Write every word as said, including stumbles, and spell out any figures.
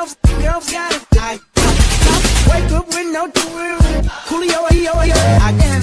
girls, girls got it. I wake up with no do. Coolio, yo, yo, I